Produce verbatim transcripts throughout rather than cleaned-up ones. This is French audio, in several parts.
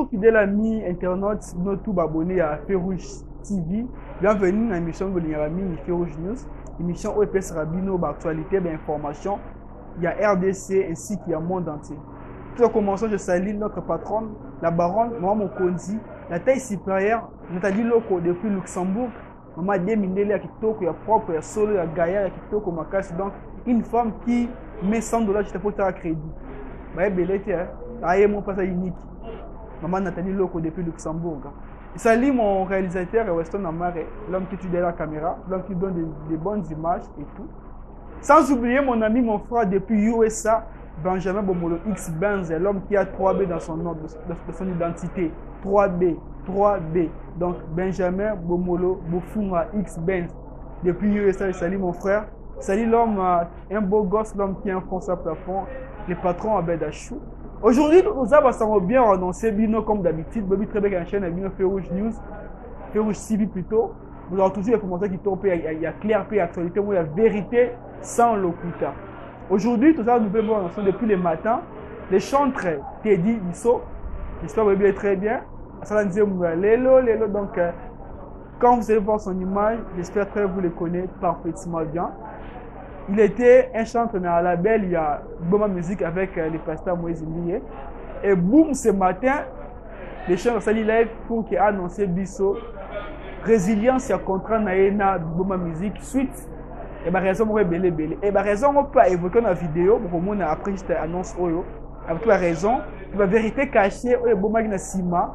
Bonjour fidèles amis internautes, notre abonné à Férouge T V. Bienvenue dans l'émission de l'Irami Férouge News. Émission O E P S Rabino, actualité, information. Il y a R D C ainsi qu'il y a monde entier. Tout en commençant, je salue notre patronne, la baronne, Maman Mokondi, la taille supérieure, Nathalie Loko depuis Luxembourg. Maman Demindele à Kitoko, il y a propre, il y a solo, il y a Gaïa, il y a Kitoko, Makasi. Donc, une femme qui met cent dollars, je te peux à crédit. Vous voyez, belle, aïe, mon passage unique. Maman Nathalie Loko depuis Luxembourg. Je salue mon réalisateur Weston Amare, l'homme qui tue derrière la caméra, l'homme qui donne des, des bonnes images et tout. Sans oublier mon ami, mon frère depuis U S A, Benjamin Bomolo X Benz, l'homme qui a trois B dans son nom, dans son identité. trois B, trois B. Donc Benjamin Bomolo Bofunga X Benz depuis U S A. Je salue mon frère. Je salue l'homme, un beau gosse, l'homme qui enfonce à plafond, le patron Abed Achou. Aujourd'hui, nous avons bien annoncé Bino comme d'habitude. Bobby très bien chaîne Bino Férouge News, Férouge T V plutôt. Nous avons toujours les informations qui tombent, il y a clair, il y a actualité, il y a vérité sans l'occulta. Aujourd'hui, tout ça, nous pouvons annoncer depuis le matin. Les chantres Teddy Nisso, j'espère que vous allez très bien. Ça disait Lélo, Lélo. Donc, euh, quand vous allez voir son image, j'espère que vous le connaissez parfaitement bien. Il était un chanteur dans la label, il y a Boma Musique avec euh, le pasteur Moïse Ndiye. Et boum, ce matin, les chanteurs Sali Live pour qui a annoncé Bisso résilience et contrat na Boma Musique suite. Et bah raison moi belé belé. Et bah raison on peut évoquer dans la vidéo pour qu'on après juste annonce oyo avec la raison, la vérité cachée oyo Boma na sima.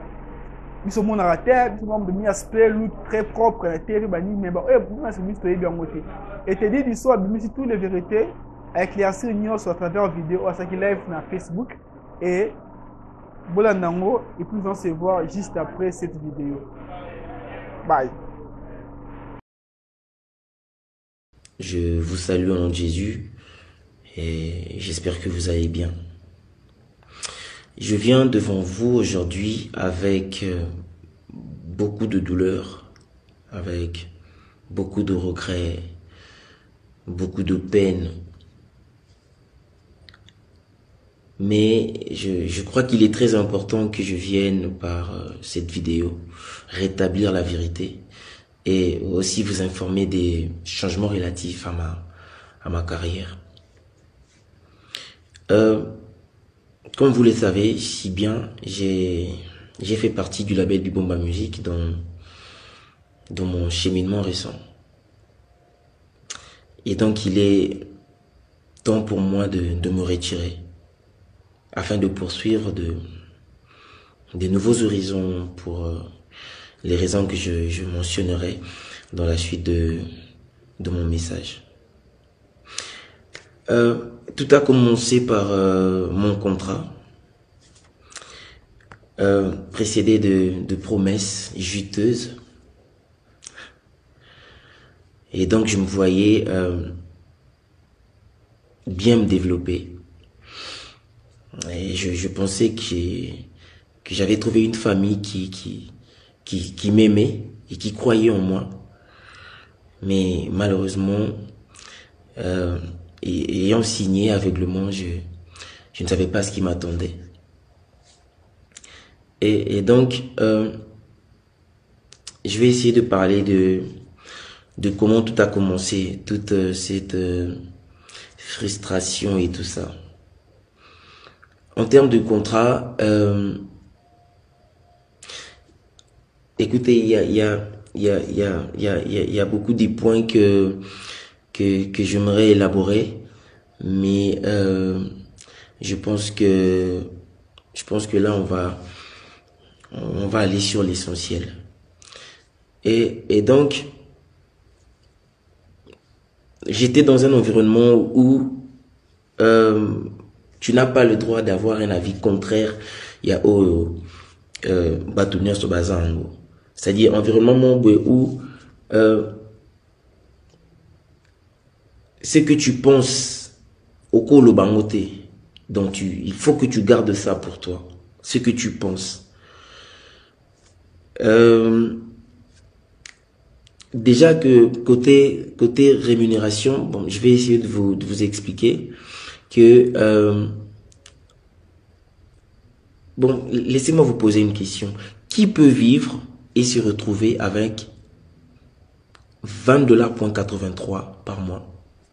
Biso mon à terre, biso mon de mi aspect look très propre la terre bani mais bah oyo Boma c'est biso bien moté. Et te dit biso abimisi toutes les vérités avec l'éclaircir nyos à travers vidéo à ça qui live na Facebook et bola nango et puis on se voir juste après cette vidéo. Bye. Je vous salue au nom de Jésus et j'espère que vous allez bien. Je viens devant vous aujourd'hui avec beaucoup de douleur, avec beaucoup de regrets, beaucoup de peine. Mais je, je crois qu'il est très important que je vienne par cette vidéo rétablir la vérité et aussi vous informer des changements relatifs à ma, à ma carrière. Euh, comme vous le savez si bien, j'ai j'ai fait partie du label du Bomba Musique dans, dans mon cheminement récent. Et donc il est temps pour moi de, de me retirer afin de poursuivre de, de nouveaux horizons pour euh, les raisons que je, je mentionnerai dans la suite de, de mon message. Euh, tout a commencé par euh, mon contrat, euh, précédé de, de promesses juteuses. Et donc je me voyais euh, bien me développer. Et je, je pensais que, que j'avais trouvé une famille qui... qui qui, qui m'aimait et qui croyait en moi. Mais malheureusement, euh, et, ayant signé aveuglement, je, je ne savais pas ce qui m'attendait. Et, et donc, euh, je vais essayer de parler de, de comment tout a commencé, toute euh, cette euh, frustration et tout ça. En termes de contrat, euh, écoutez, il y a, il y a, il y a, il y a, il y a, il y a beaucoup de points que, que, que j'aimerais élaborer, mais euh, je pense que, je pense que là on va, on va aller sur l'essentiel. Et, et donc, j'étais dans un environnement où euh, tu n'as pas le droit d'avoir un avis contraire. Il y a au euh, bâtonnier sur bazan. C'est-à-dire environnement où euh, ce que tu penses au colo bangote, donc tu, il faut que tu gardes ça pour toi, ce que tu penses. Euh, déjà que côté côté rémunération, bon, je vais essayer de vous de vous expliquer que euh, Bon, laissez-moi vous poser une question. Qui peut vivre et se retrouver avec vingt dollars quatre-vingt-trois par mois?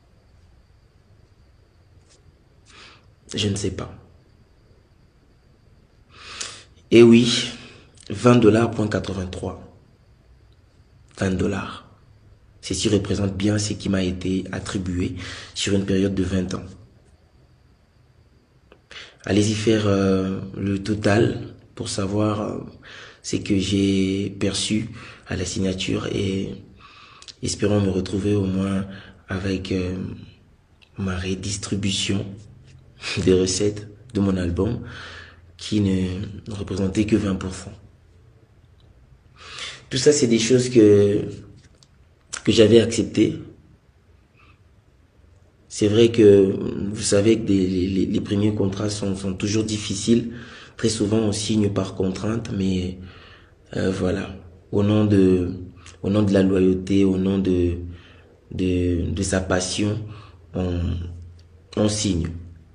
Je ne sais pas. Et oui, vingt dollars quatre-vingt-trois. vingt dollars. Ceci représente bien ce qui m'a été attribué sur une période de vingt ans. Allez-y faire euh, le total pour savoir euh, ce que j'ai perçu à la signature et espérons me retrouver au moins avec euh, ma redistribution des recettes de mon album qui ne représentait que vingt pour cent. Tout ça, c'est des choses que, que j'avais acceptées. C'est vrai que vous savez que des, les, les premiers contrats sont, sont toujours difficiles. Très souvent, on signe par contrainte, mais euh, voilà, au nom de, au nom de la loyauté, au nom de, de, de sa passion, on, on signe.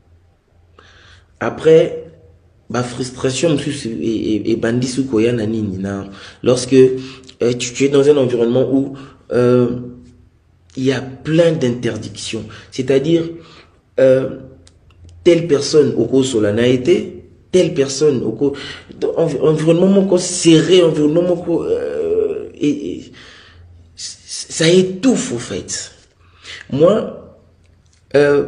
Après, ma frustration est bandit sous koya na nini na lorsque euh, tu, tu es dans un environnement où euh, il y a plein d'interdictions, c'est-à-dire euh, telle personne au cours solana été, telle personne au cours environnement mon serré, environnement mon euh, et, et ça étouffe en fait. Moi, euh,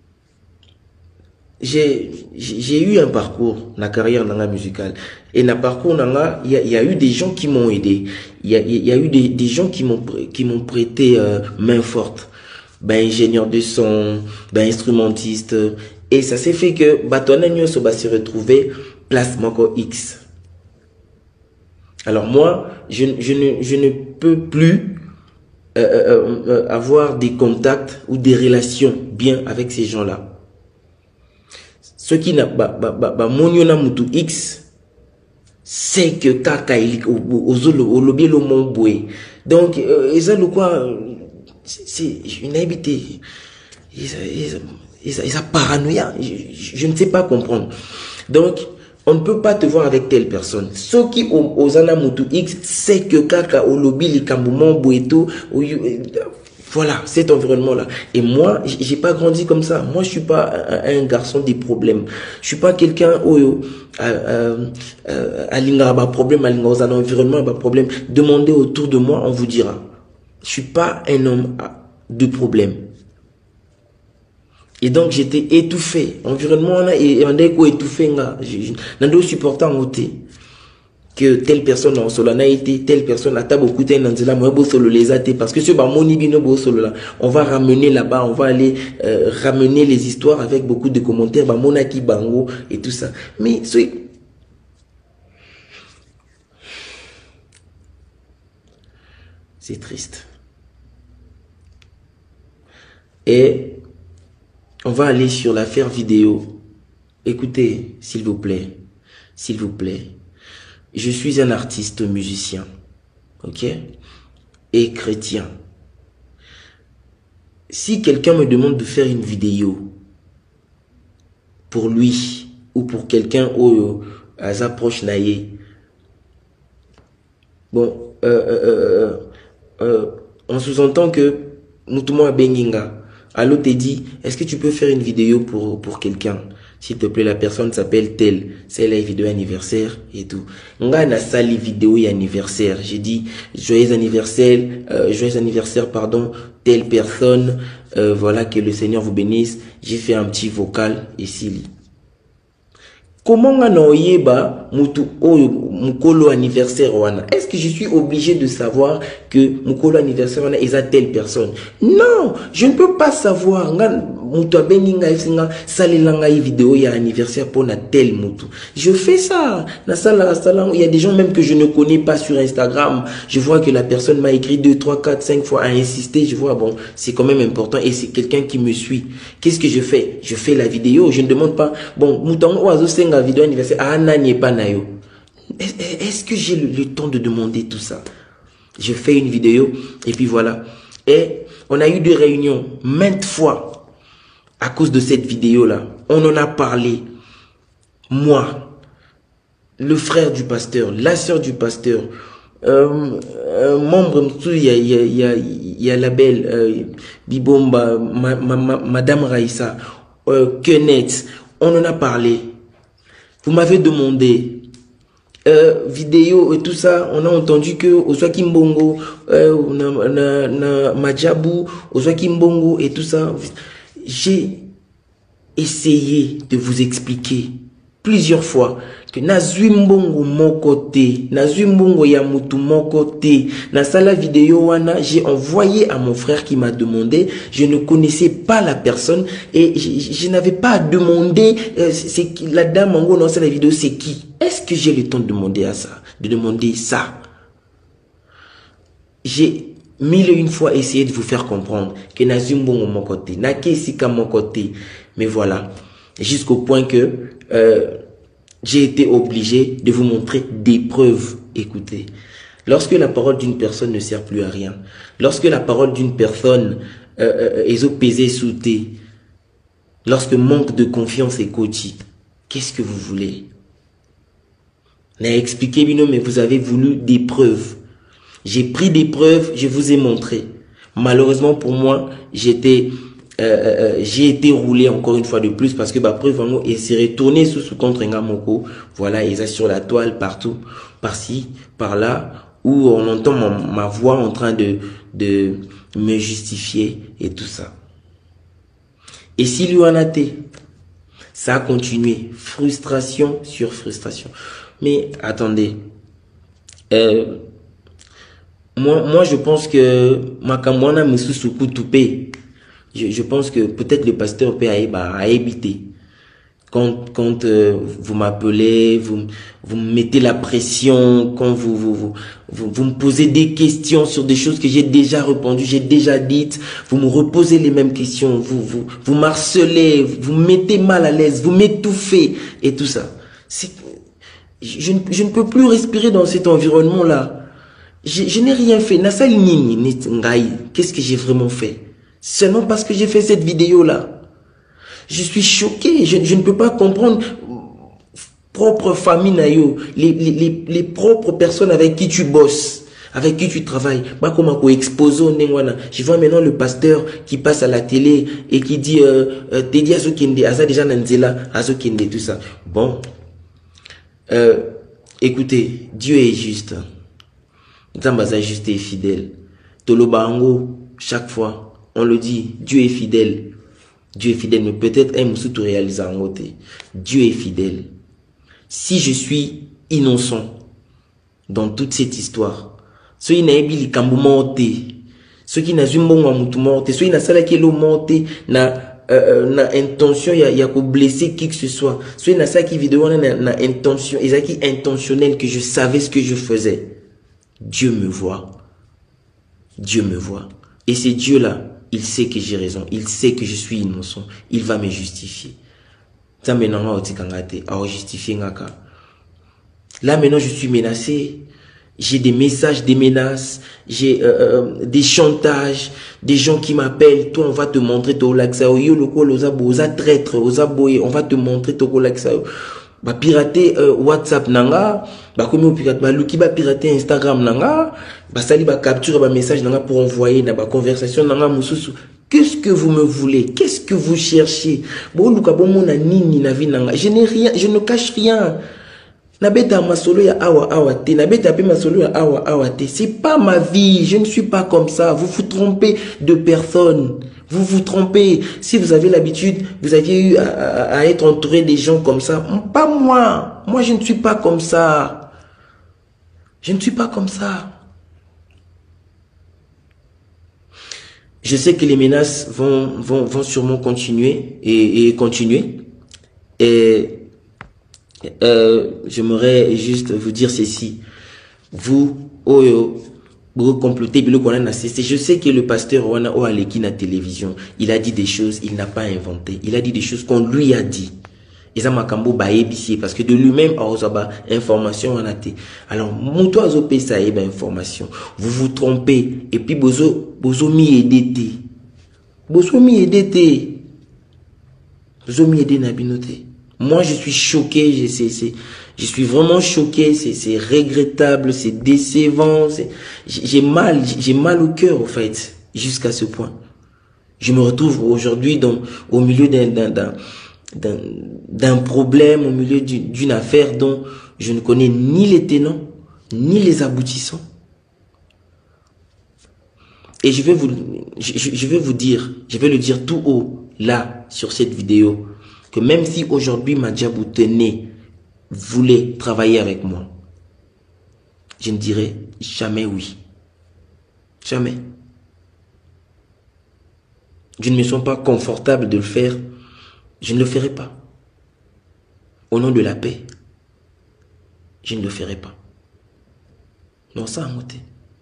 j'ai j'ai eu un parcours na carrière dans la musicale et na parcours nanga il y, y a eu des gens qui m'ont aidé, il y a, y a eu des, des gens qui m'ont qui m'ont prêté euh, main forte, ben ingénieur de son, ben instrumentiste, et ça s'est fait que batona nyoso ba se retrouver place moko X. Alors moi je je ne je ne peux plus euh, euh, euh, avoir des contacts ou des relations bien avec ces gens-là. Ce qui n'a pas ba ba ba moniona mutu X, c'est que kaka ili ozolo olobi lo monboué. Donc ils ont le quoi, c'est une habité, ils ils ils paranoïa, je, je ne sais pas comprendre. Donc on ne peut pas te voir avec telle personne. Ce qui ozana mutu X, c'est que kaka olobi li kambumo boueto. Voilà, cet environnement-là. Et moi, j'ai pas grandi comme ça. Moi, je suis pas un, un garçon des problèmes. Je suis pas quelqu'un où à l'ingaba problème, à l'ingaba un environnement, un problème. Demandez autour de moi, on vous dira. Je suis pas un homme de problème. Et donc, j'étais étouffé. Environnement là, et on est étouffé là. N'ai supporté en côté. Que telle personne en solana été, telle personne a beaucoup de nanzela moi solo les athées parce que ce ba moni bino bo solo là, on va ramener là-bas, on va aller euh, ramener les histoires avec beaucoup de commentaires ba monaki bango et tout ça. Mais c'est c'est triste. Et on va aller sur l'affaire vidéo. Écoutez, s'il vous plaît, s'il vous plaît. Je suis un artiste musicien, ok, et chrétien. Si quelqu'un me demande de faire une vidéo pour lui ou pour quelqu'un où à approche naïe, bon, euh, euh, euh, euh, on sous-entend que Moutouma Benginga, allô te dit, est-ce que tu peux faire une vidéo pour pour quelqu'un? S'il te plaît, la personne s'appelle telle. C'est la vidéo anniversaire et tout. Nga na sali vidéo anniversaire. J'ai dit joyeux anniversaire, euh, joyeux anniversaire, pardon, telle personne. Euh, voilà, que le Seigneur vous bénisse. J'ai fait un petit vocal ici. Comment nga na oyeba mutu oyo mukolo anniversaire wana? Est-ce que je suis obligé de savoir que mukolo anniversaire wana est à telle personne? Non, je ne peux pas savoir. Nga mutu abengi nga esinga salela nga vidéo ya anniversaire pour na tel mutu. Je fais ça. Na sala sala, il y a des gens même que je ne connais pas sur Instagram. Je vois que la personne m'a écrit deux, trois, quatre, cinq fois, a insisté. Je vois bon, c'est quand même important et c'est quelqu'un qui me suit. Qu'est-ce que je fais? Je fais la vidéo. Je ne demande pas bon mutango oazo senga vidéo anniversaire ah nani pas nayo. Est-ce que j'ai le, le temps de demander tout ça? Je fais une vidéo et puis voilà. Et on a eu des réunions maintes fois à cause de cette vidéo là. On en a parlé. Moi, le frère du pasteur, la sœur du pasteur, euh, euh, membre, il y a, il y a, il y a, il y a la belle euh, Bibomba, ma, ma, ma, Madame Raïssa, euh, Kenneth, on en a parlé. Vous m'avez demandé euh, vidéo et tout ça, on a entendu que Oswa Kimbongo, euh, na, na, na, Majabu, Oswa Kimbongo et tout ça. J'ai essayé de vous expliquer plusieurs fois que nazui mbongo mon côté, nazui mbongo ya mutu mon côté. Dans la vidéo wana, j'ai envoyé à mon frère qui m'a demandé, je ne connaissais pas la personne et je, je, je n'avais pas à demander euh, c'est qui la dame en gros dans la vidéo c'est qui. Est-ce que j'ai le temps de demander à ça, de demander ça? J'ai mille et une fois essayé de vous faire comprendre que nazui mbongo mon côté, nake sika mon côté, mais voilà, jusqu'au point que euh, j'ai été obligé de vous montrer des preuves. Écoutez, lorsque la parole d'une personne ne sert plus à rien, lorsque la parole d'une personne euh, est pesée sous thé, lorsque manque de confiance est coachée, qu'est-ce que vous voulez? N'a expliqué, mais vous avez voulu des preuves. J'ai pris des preuves, je vous ai montré. Malheureusement pour moi, j'étais... Euh, euh, j'ai été roulé encore une fois de plus parce que bah preuve vraiment et s'est retourné sous sous contre Ngamoko. Voilà, ils sont sur la toile partout, par-ci, par-là, où on entend ma, ma voix en train de de me justifier et tout ça. Et si lui en a été, ça a continué, frustration sur frustration. Mais attendez, euh, moi moi je pense que ma kamwana me sous toupé. Je, je pense que peut-être le pasteur peut habiter. Quand, quand euh, vous m'appelez, vous, vous me mettez la pression, quand vous, vous, vous, vous, vous me posez des questions sur des choses que j'ai déjà répondu, j'ai déjà dites, vous me reposez les mêmes questions, vous, vous, vous m'harcelez, vous me mettez mal à l'aise, vous m'étouffez et tout ça. C'est, je, je ne peux plus respirer dans cet environnement-là. Je, je n'ai rien fait. Qu'est-ce que j'ai vraiment fait? Seulement parce que j'ai fait cette vidéo-là. Je suis choqué. Je, je ne peux pas comprendre. Propre famille, nayo, les, les, les, les propres personnes avec qui tu bosses, avec qui tu travailles. Je vois maintenant le pasteur qui passe à la télé et qui dit euh, Tedi Azokinde, Aza déjà Nanzela, Azokinde, tout ça. Bon. Euh, écoutez, Dieu est juste. Zambaza juste et fidèle. Tolobango, chaque fois. On le dit, Dieu est fidèle. Dieu est fidèle, mais peut-être un moussou tout réalisé en côté. Dieu est fidèle. Si je suis innocent dans toute cette histoire, ceux qui n'ont pas kambu monté, ceux qui n'ont pas monté, ceux qui n'ont pas qui monté, na na intention ya ya ko blesser qui que ce soit, ceux qui n'ont pas qui vidéo na na intention, ils qui intentionnel que je savais ce que je faisais. Dieu me voit. Dieu me voit. Et c'est Dieu là. Il sait que j'ai raison. Il sait que je suis innocent. Il va me justifier. Là maintenant, je suis menacé. J'ai des messages, des menaces. J'ai euh, des chantages. Des gens qui m'appellent. Toi, on va te montrer ton laxao. Yo, le ko, loza boza traître, oza boye. On va te montrer ton laxao. Ba pirater euh, WhatsApp nanga, ba comme au pirate, ba luki ba pirater Instagram nanga, ba sali ba capture ba message nanga pour envoyer na ba conversation nanga mususu. Qu'est-ce que vous me voulez? Qu'est-ce que vous cherchez? Bon luka bon mona nini na vie nanga. Je n'ai rien, je ne cache rien. Na beta masolo ya awa awa te, na beta pe masolo ya awa awa te. C'est pas ma vie, je ne suis pas comme ça. Vous vous trompez de personne. Vous vous trompez. Si vous avez l'habitude, vous aviez eu à, à, à être entouré des gens comme ça. Pas moi. Moi, je ne suis pas comme ça. Je ne suis pas comme ça. Je sais que les menaces vont, vont, vont sûrement continuer et, et continuer. Et euh, j'aimerais juste vous dire ceci. Vous, Oyo, je sais que le pasteur Wana Oaleki na télévision, il a dit des choses, il n'a pas inventé. Il a dit des choses qu'on lui a dit. Et ça m'a cambo parce que de lui-même a information en athée. Alors, mouto azopé ça eba information. Vous vous trompez et puis bozo bozo mi edete. Bozo mi edete. Bozo mi edete na binote. Moi, je suis choqué. Je, c'est, c'est, je suis vraiment choqué. C'est, c'est regrettable, c'est décevant. C'est, j'ai mal, j'ai mal au cœur, au fait, jusqu'à ce point. Je me retrouve aujourd'hui dans, au milieu d'un, d'un, d'un, d'un, d'un problème, au milieu d'une, d'une affaire dont je ne connais ni les tenants, ni les aboutissants. Et je vais vous, je, je vais vous dire, je vais le dire tout haut, là, sur cette vidéo, que même si aujourd'hui Madjabou tenait, voulait travailler avec moi, je ne dirais jamais oui. Jamais. Je ne me sens pas confortable de le faire. Je ne le ferai pas. Au nom de la paix, je ne le ferai pas. Non, ça a monté.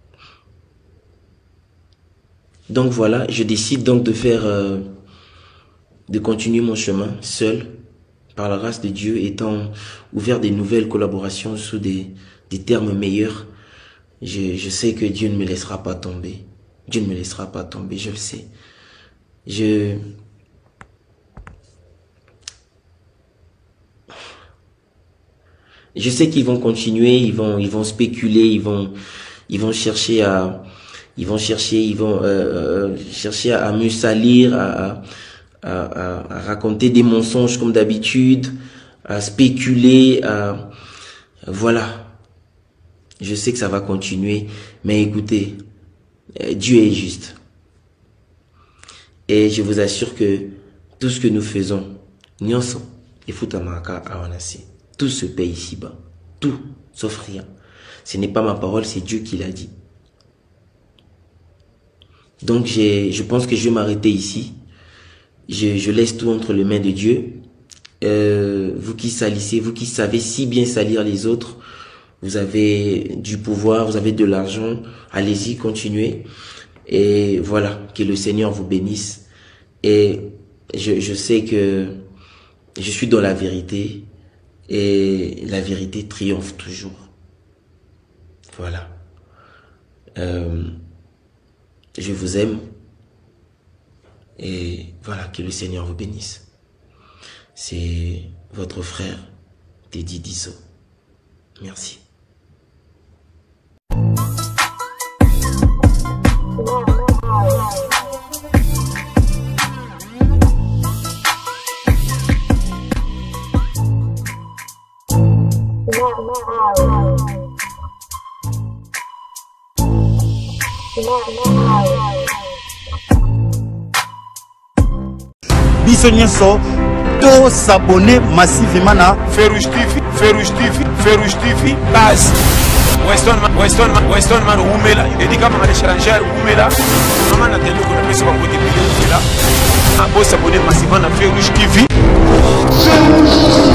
Donc voilà, je décide donc de faire, euh, de continuer mon chemin seul, par la grâce de Dieu, étant ouvert des nouvelles collaborations sous des, des termes meilleurs. Je, je sais que Dieu ne me laissera pas tomber. Dieu ne me laissera pas tomber, je le sais. Je... Je sais qu'ils vont continuer, ils vont, ils vont spéculer, ils vont, ils vont chercher à, ils vont chercher, ils vont euh, euh, chercher à, à me salir, à, à, à, à raconter des mensonges comme d'habitude, à spéculer, à, voilà. Je sais que ça va continuer, mais écoutez, Dieu est juste. Et je vous assure que tout ce que nous faisons, Nyonso et Futamaka Awanasi, tout se paye ici-bas. Tout, sauf rien. Ce n'est pas ma parole, c'est Dieu qui l'a dit. Donc j'ai, je pense que je vais m'arrêter ici. Je, je laisse tout entre les mains de Dieu. Euh, vous qui salissez, vous qui savez si bien salir les autres, vous avez du pouvoir, vous avez de l'argent, allez-y, continuez. Et voilà, que le Seigneur vous bénisse. Et je, je sais que je suis dans la vérité et la vérité triomphe toujours. Voilà. Euh, je vous aime et voilà, que le Seigneur vous bénisse. C'est votre frère, Teddy Diso. Merci. Biso nyonso to s'abonner massivement na Fairuz T V, Fairuz T V, Fairuz T V, base. Weston man, Weston man, Weston man umela. Edika mama l'étranger umela. Mama na télé ko pesa ba côté vidéo là. A bo s'abonner massivement na Fairuz T V.